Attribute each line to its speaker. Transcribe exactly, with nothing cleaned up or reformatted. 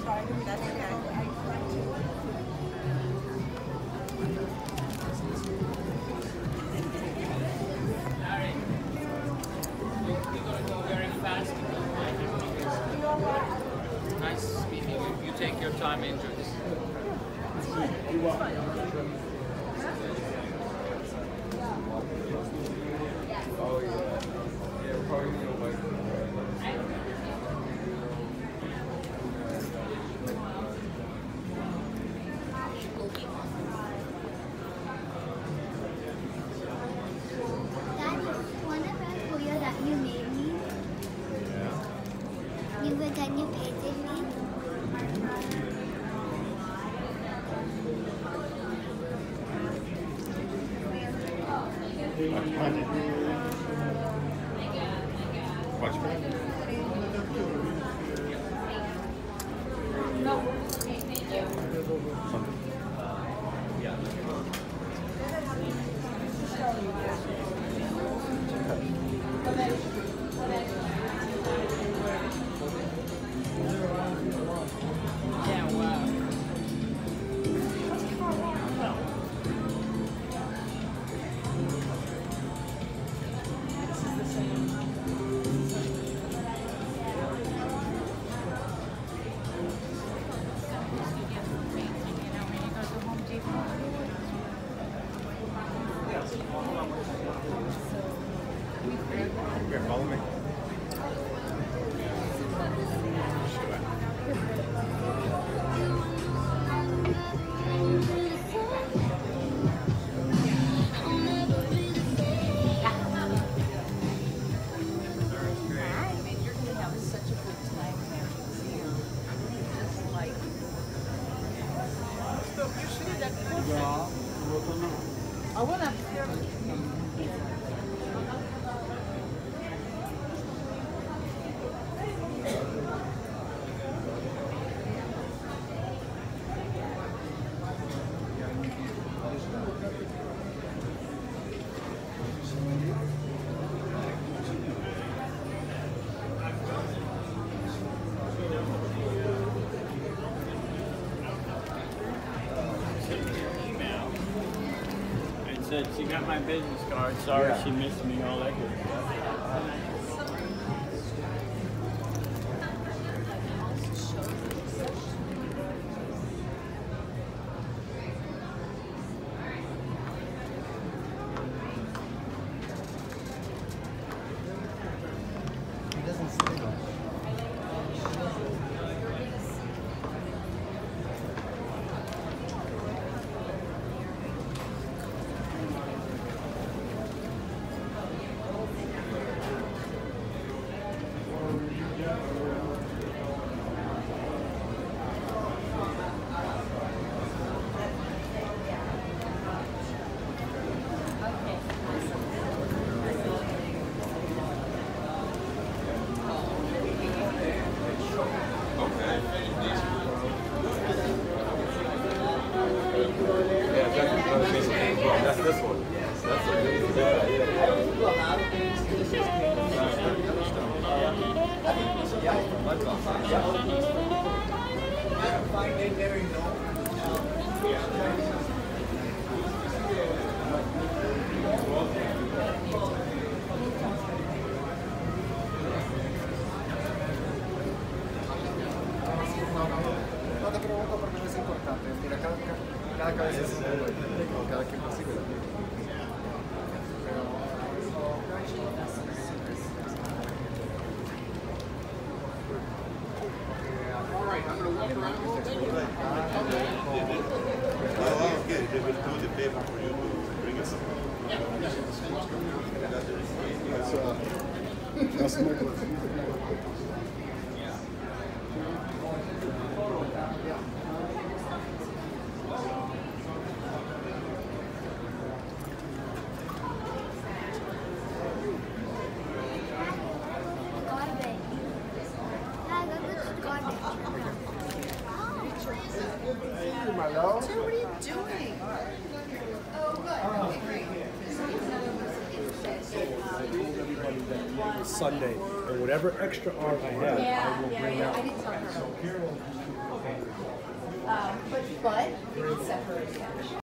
Speaker 1: Nice meeting you. You take your time, enjoy this.
Speaker 2: Oh yeah. Yeah, we're probably gonna go like
Speaker 3: Can you painted me?
Speaker 2: watch it.
Speaker 3: No.
Speaker 2: Here, follow me.
Speaker 4: I went up there.
Speaker 5: Said she got my business card. Sorry, yeah. She missed me. All that good stuff.
Speaker 2: He doesn't say that. That's this one. That's what it is. Yeah,
Speaker 6: No te pregunto porque no es importante. Mira, cada, cada cabeza es un mundo, cada quien consigue la vida.
Speaker 2: That's my question.
Speaker 6: My love.
Speaker 4: So what are you doing? Oh, good.
Speaker 7: Sunday, or whatever extra art I have, I will bring out.
Speaker 4: but you can separate it.